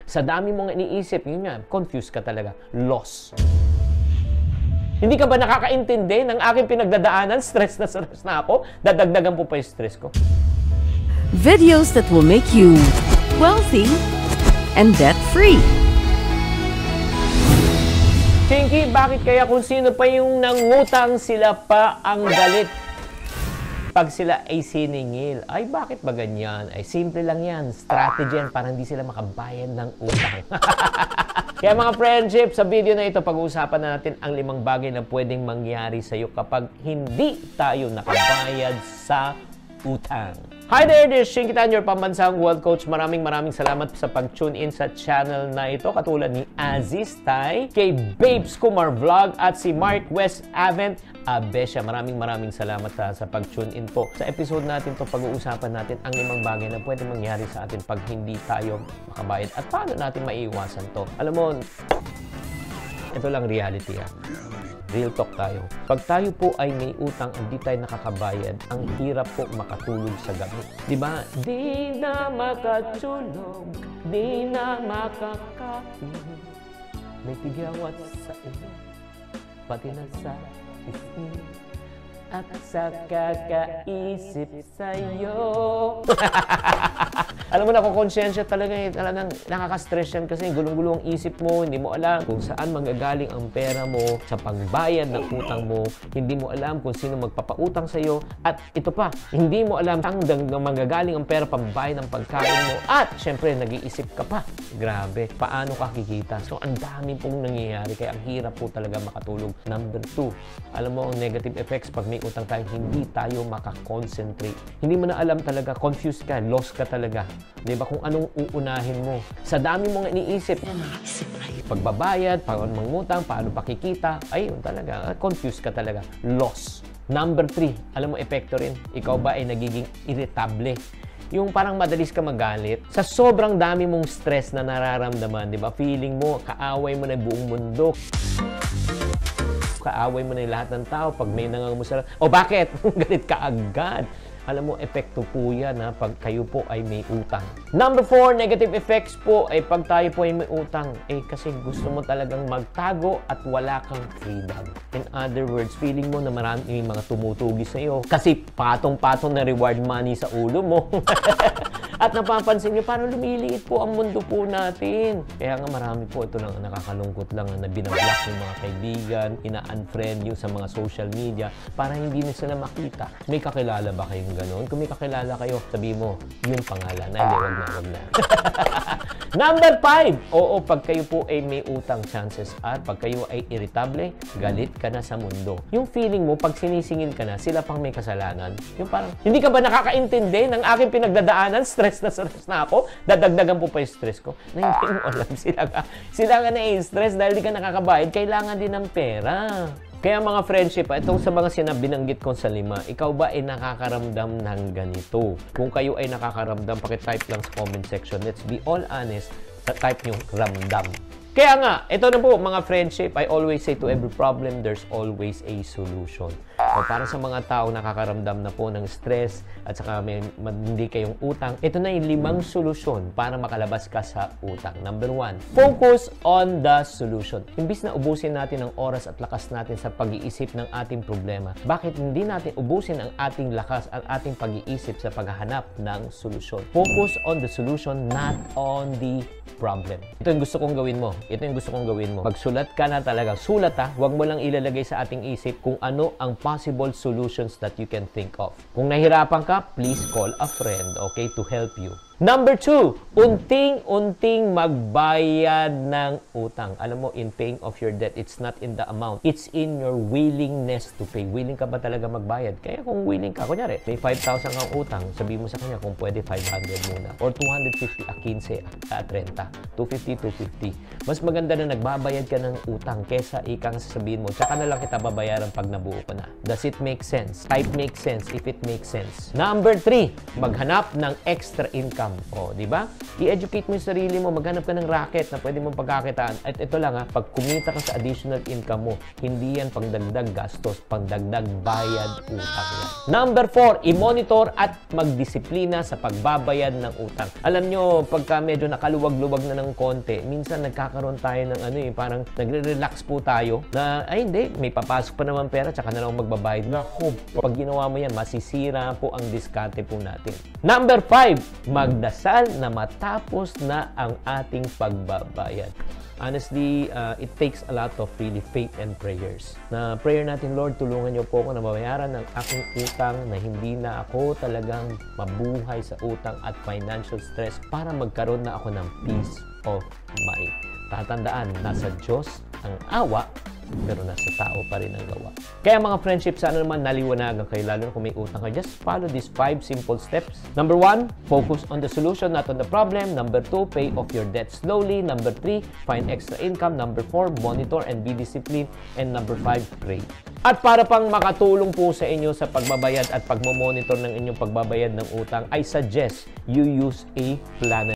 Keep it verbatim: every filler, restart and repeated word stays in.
Sa dami mong iniisip, yun nga, confused ka talaga. Lost. Hindi ka ba nakakaintindi ng aking pinagdadaanan? Stress na stress na ako. Dadagdagan po pa yung stress ko. Videos that will make you wealthy and debt-free. Chinky, bakit kaya kung sino pa yung nangutang, sila pa ang galit pag sila ay siningil? Ay, bakit ba ganyan? Ay, simple lang yan. Strategy yan para hindi sila makabayad ng utang. Kaya mga friendship, sa video na ito, pag-uusapan na natin ang limang bagay na pwedeng mangyari sa'yo kapag hindi tayo nakabayad sa utang. Hi there, this is Chinky Tan, your pambansang wealth coach. Maraming maraming salamat sa pag-tune in sa channel na ito. Katulad ni Aziz Tay, kay Babes Kumar Vlog, at si Mark West Avent Abesha. Maraming maraming salamat ha, sa pag-tune in po. Sa episode natin to, pag-uusapan natin ang limang bagay na pwede mangyari sa atin pag hindi tayo makabayad. At paano natin maiiwasan to? Alam mo, ito lang reality ha. Real talk tayo. Pag tayo po ay may utang, hindi tayo nakakabayad, ang hirap po makatulog sa gabi. Diba? Di na makatulog, di na makakain. May tigyawat sa ulo, pati na sa isip, at sa kakaisip sa'yo. Alam mo, nakakonsensya talaga eh. Talagang nakaka-stress yan kasi gulong-gulong isip mo, hindi mo alam kung saan manggagaling ang pera mo sa pagbayad ng utang mo, hindi mo alam kung sino magpapautang sa'yo, at ito pa, hindi mo alam saan manggagaling ang pera pambayad ng pagkain mo, at syempre, nag-iisip ka pa. Grabe, paano ka kikita? So, ang dami pong nangyayari, kaya ang hirap po talaga makatulog. Number two, alam mo, ang negative effects pag may utang tayo, hindi tayo makakonsentrate. Hindi mo na alam talaga, confused ka, lost ka talaga. Diba? Kung anong uunahin mo. Sa dami mong iniisip, pagbabayad, paano mangutang, paano pakikita, ayun talaga, confused ka talaga. Lost. Number three, alam mo, epekto rin. Ikaw ba ay nagiging irritable? Yung parang madalis ka magalit. Sa sobrang dami mong stress na nararamdaman, di ba? Feeling mo, kaaway mo na buong mundo. Kaaway mo na yung lahat ng tao pag may nangangamusta. O bakit? Galit ka agad. Alam mo, epekto po yan ha, pag kayo po ay may utang. Number four, negative effects po ay pag tayo po ay may utang. Eh, kasi gusto mo talagang magtago at wala kang freedom. In other words, feeling mo na marami yung mga tumutugi sa'yo. Kasi patong-patong na reward money sa ulo mo. At napapansin nyo, parang lumiliit po ang mundo po natin. Kaya nga marami po, ito lang nakakalungkot lang na binablock yung mga kaibigan, ina-unfriend yung sa mga social media para hindi na sila makita. May kakilala ba kayong ganon? Kung may kakilala kayo, sabi mo, yung pangalan. Ay, wag na, wag na. Number five, oo, pag kayo po ay may utang, chances at pag kayo ay irritable, galit ka na sa mundo. Yung feeling mo, pag sinisingil ka na, sila pang may kasalanan. Yung parang, hindi ka ba nakakaintindi ng aking pinagdadaanan? Stress na stress na ako, dadagdagan po pa yung stress ko. Na hindi mo alam, sila ka, sila ka na-stress dahil di ka nakakabayad, kailangan din ng pera. Kaya mga friendship, itong sa mga sinabinanggit ko sa lima, ikaw ba ay nakakaramdam ng ganito? Kung kayo ay nakakaramdam, pakitype lang sa comment section. Let's be all honest, type nyo ramdam. Kaya nga, ito na po mga friendship, I always say to every problem, there's always a solution. O para sa mga tao nakakaramdam na po ng stress at saka may hindi kayong utang, ito na yung limang solusyon para makalabas ka sa utang. Number one, focus on the solution. Imbis na ubusin natin ang oras at lakas natin sa pag-iisip ng ating problema, bakit hindi natin ubusin ang ating lakas at ating pag-iisip sa paghahanap ng solusyon? Focus on the solution, not on the problem. Ito yung gusto kong gawin mo. Ito yung gusto kong gawin mo. Magsulat ka na talaga. Sulat ha. Huwag mo lang ilalagay sa ating isip kung ano ang possible solutions that you can think of. Kung nahirapan ka, please call a friend, okay, to help you. Number two, unting-unting magbayad ng utang. Alam mo, in paying off your debt, it's not in the amount. It's in your willingness to pay. Willing ka ba talaga magbayad? Kaya kung willing ka, kunyari, may five thousand kang utang, sabihin mo sa kanya kung pwede five hundred muna. Or two hundred fifty, a quince, a thirty. two fifty, two fifty. Mas maganda na nagbabayad ka ng utang kesa ikang sasabihin mo, tsaka na lang kita babayaran pag nabuo ko na. Does it make sense? Type make sense if it makes sense. Number three, maghanap ng extra income. income. O, di ba? I-educate mo yung sarili mo, maghanap ka ng racket na pwede mong pagkakitaan. At ito lang ha, pag kumita ka sa additional income mo, hindi yan pangdagdag gastos, pangdagdag bayad utang yan. Number four, i-monitor at magdisiplina sa pagbabayad ng utang. Alam nyo, pagka medyo nakaluwag-luwag na ng konti, minsan nagkakaroon tayo ng ano eh, parang nagre-relax po tayo na, ay hindi, may papasok pa naman pera, tsaka na lang magbabayad. Naku, pag ginawa mo yan, masisira po ang diskarte po natin. Number five, magdasal na matapos na ang ating pagbabayad. Honestly, uh, it takes a lot of really faith and prayers. Na prayer natin, Lord, tulungan niyo po ako na mabayaran ng aking utang na hindi na ako talagang mabuhay sa utang at financial stress para magkaroon na ako ng peace of mind. Tatandaan, nasa Diyos ang awa, pero nasa tao pa rin ang gawa. Kaya mga friendship, sana naman naliwanagan kayo, lalo na kung may utang kayo. Just follow these five simple steps. Number one, focus on the solution, not on the problem. Number two, pay off your debt slowly. Number three, find extra income. Number four, monitor and be disciplined. And number five, pray. At para pang makatulong po sa inyo sa pagbabayad at pagmamonitor ng inyong pagbabayad ng utang, I suggest you use a planner.